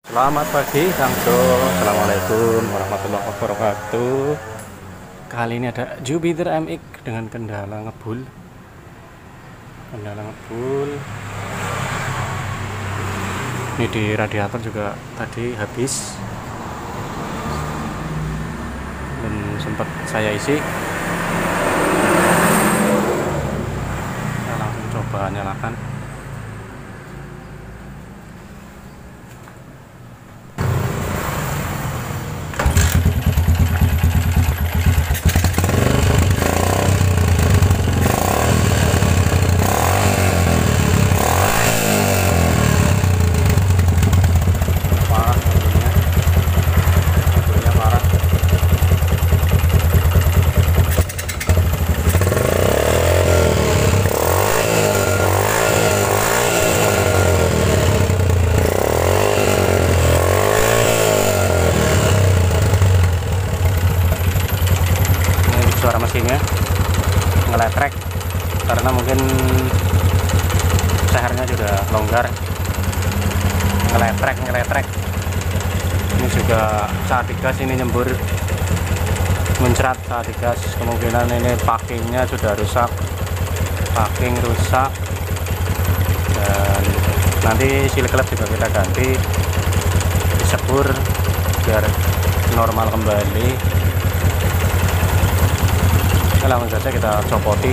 Selamat pagi Kangso, Assalamualaikum warahmatullahi wabarakatuh. Kali ini ada Jupiter MX dengan kendala ngebul. Ini di radiator juga tadi habis dan sempat saya isi. Kita langsung coba nyalakan. Suara mesinnya ngeletrek karena mungkin sehernya sudah longgar. Ngeletrek ini juga saat digas ini nyembur muncrat saat digas. Kemungkinan ini packingnya sudah rusak, dan nanti seal klep juga kita ganti, disebur biar normal kembali. Langsung saja kita copoti.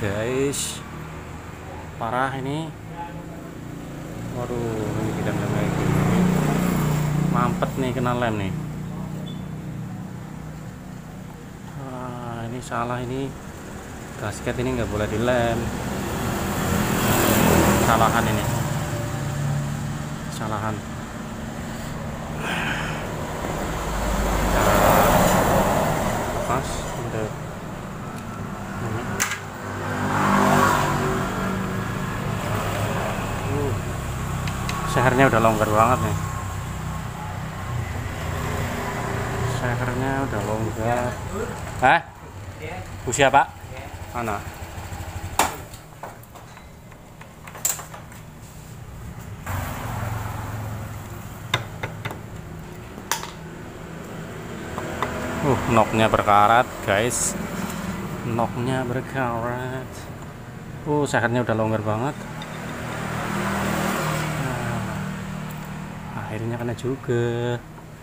guys, parah ini. Waduh, ini bidang kayak gini mampet nih, kena lem nih. Ini salah, ini gasket ini nggak boleh dilem. Kesalahan ini, kesalahan. Lepas udah sehernya udah longgar banget nih. Sehernya udah longgar. Usia pak? Mana? Noknya berkarat guys, noknya berkarat. Sehernya udah longgar banget. Akhirnya kena juga.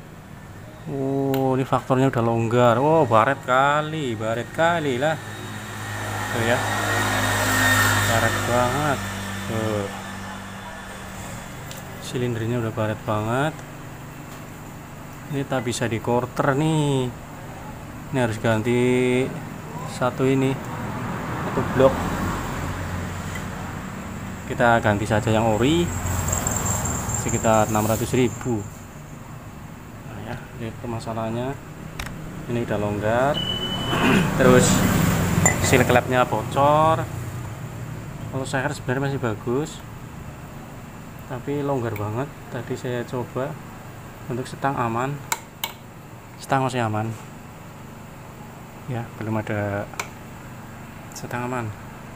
Ini faktornya udah longgar. Baret kali lah. Tuh ya, baret banget. Tuh, silindernya udah baret banget. Ini tak bisa di quarter nih. Ini harus ganti satu blok. Kita ganti saja yang ori, sekitar 600.000. Nah ya, lihat permasalahannya. Ini udah longgar. Terus seal klepnya bocor. Kalau seher sebenarnya masih bagus, tapi longgar banget. Tadi saya coba untuk setang aman, setang masih aman ya, belum ada setang aman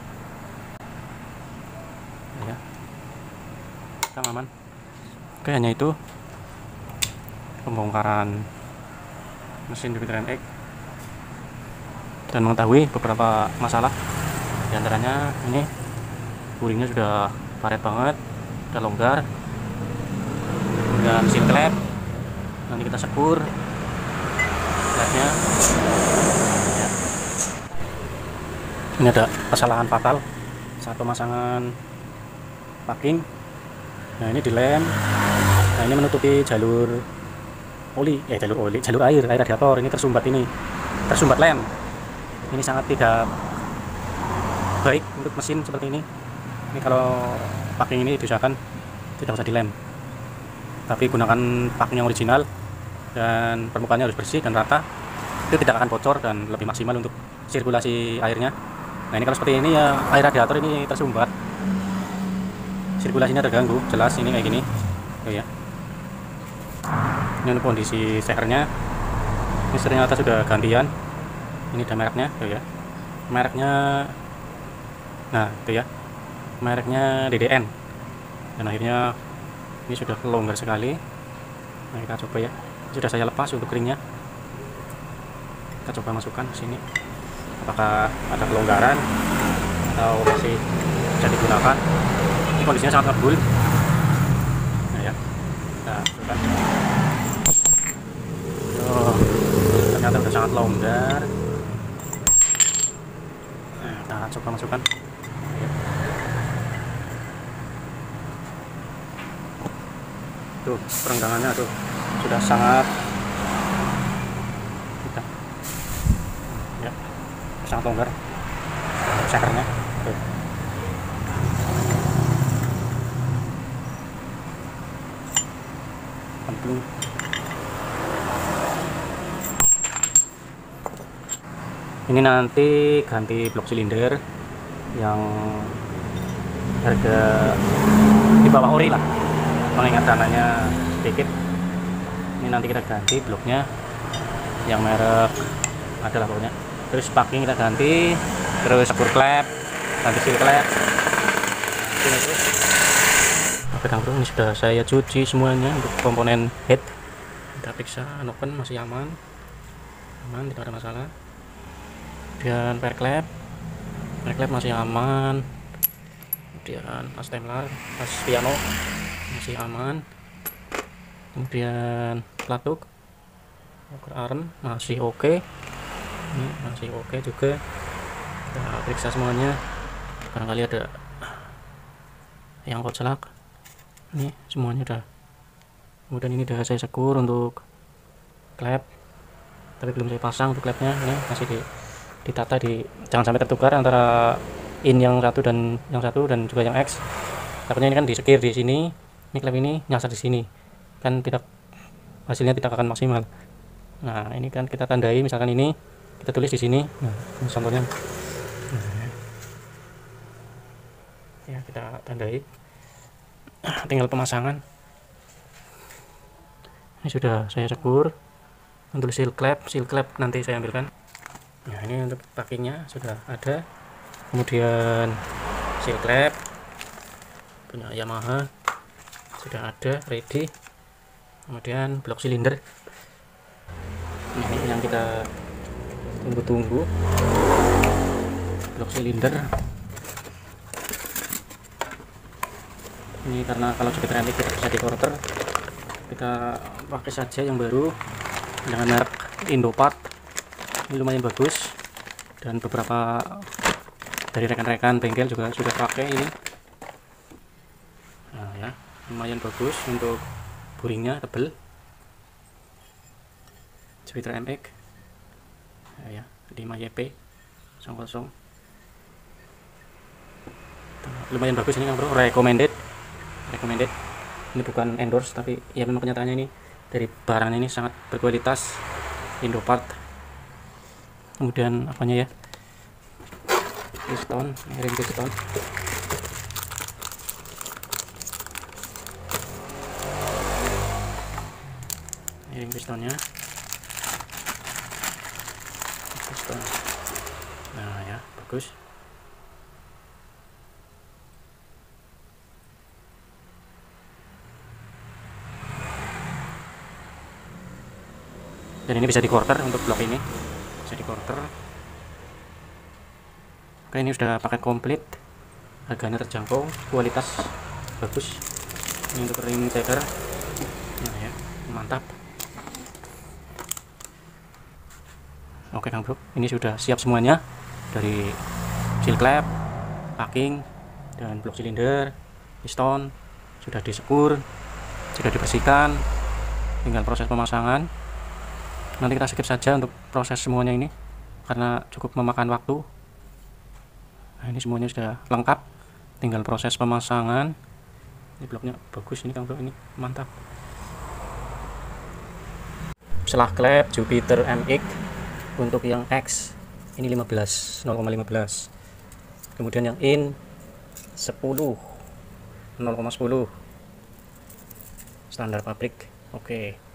ya, setang aman. Oke, hanya itu pembongkaran mesin Jupiter NX dan mengetahui beberapa masalah. Di antaranya ini buringnya sudah paret banget, sudah longgar, dan seal klep nanti kita sekur klepnya ya. Ini ada kesalahan fatal saat pemasangan packing. Nah, ini dilem. Nah, ini menutupi jalur air radiator. Ini tersumbat lem. Ini sangat tidak baik untuk mesin seperti ini. Ini kalau packing ini diusahakan tidak usah dilem, tapi gunakan packing yang original dan permukaannya harus bersih dan rata. Itu tidak akan bocor dan lebih maksimal untuk sirkulasi airnya. Nah, ini kalau seperti ini ya, air radiator ini tersumbat, sirkulasinya terganggu, jelas ini kayak gini. Ya. Ini untuk kondisi sehernya. Ini ternyata sudah gantian. Ini ada mereknya, ya. Mereknya, nah itu ya, mereknya DDN. Dan akhirnya ini sudah longgar sekali. Nah, kita coba ya. Sudah saya lepas untuk ringnya. Kita coba masukkan ke sini. Apakah ada kelonggaran atau masih bisa digunakan? Ini kondisinya sangat ngebul. Nah ya, kita masukkan. Ternyata sudah sangat longgar. Nah, kita coba masukkan. Tuh, perenggangannya tuh sudah sangat sangat longgar sehernya. Tuh. Penting. Ini nanti ganti blok silinder yang harga di bawah ori lah, mengingat dananya sedikit. Ini nanti kita ganti bloknya yang merek adalah pokoknya. Terus packing kita ganti, terus sekur klep, ganti seal klep. Oke, bro, ini sudah saya cuci semuanya untuk komponen head. Kita periksa noken masih aman, tidak ada masalah. Kemudian pair klep masih aman. Kemudian pas temlar, pas piano masih aman. Kemudian pelatuk, arm masih oke. Ini masih oke juga. Kita periksa semuanya. barangkali ada yang kocelak. Ini semuanya udah, kemudian ini udah saya sekur untuk klep, tapi belum saya pasang untuk klepnya. Ini masih ditata, jangan sampai tertukar antara in yang satu dan juga yang X. Takutnya ini kan disekir di sini, ini klep ini nyasar di sini, kan hasilnya tidak akan maksimal. Nah, ini kan kita tandai, misalkan ini kita tulis di sini. Nah, ini contohnya. Nah, ya kita tandai. Tinggal pemasangan. Ini sudah saya sekur. Untuk seal clap nanti saya ambilkan. Nah, ini untuk packingnya sudah ada. Kemudian seal clap punya Yamaha sudah ada, ready. Kemudian blok silinder. Ini yang kita tunggu-tunggu, blok silinder. Ini karena kalau Jupiter MX tidak bisa di quarter, kita pakai saja yang baru dengan merek Indopart. Ini lumayan bagus, dan beberapa dari rekan-rekan bengkel juga sudah pakai ini. Nah ya, lumayan bagus untuk buringnya, tebel. Jupiter MX ya, 5YP 00. Lumayan bagus ini Kang Bro, recommended. Ini bukan endorse, tapi ya memang kenyataannya ini dari barang ini sangat berkualitas, Indopart. Kemudian apanya ya, piston, ring piston. Ring pistonnya, piston. Nah ya, bagus. Dan ini bisa di quarter, untuk blok ini bisa di quarter. Oke, ini sudah paket komplit, harganya terjangkau, kualitas bagus. Ini untuk ring checker. Nah ya, mantap. Oke Kang Bro, ini sudah siap semuanya, dari seal clap, packing, dan blok silinder, piston sudah disekur, sudah dibersihkan, tinggal proses pemasangan. Nanti kita skip saja untuk proses semuanya ini karena cukup memakan waktu. Nah, ini semuanya sudah lengkap, tinggal proses pemasangan. Ini bloknya bagus ini Kang Bro, ini mantap. Selah klep Jupiter MX untuk yang X ini 15, 0,15. Kemudian yang in 10, 0,10 standar pabrik. Oke.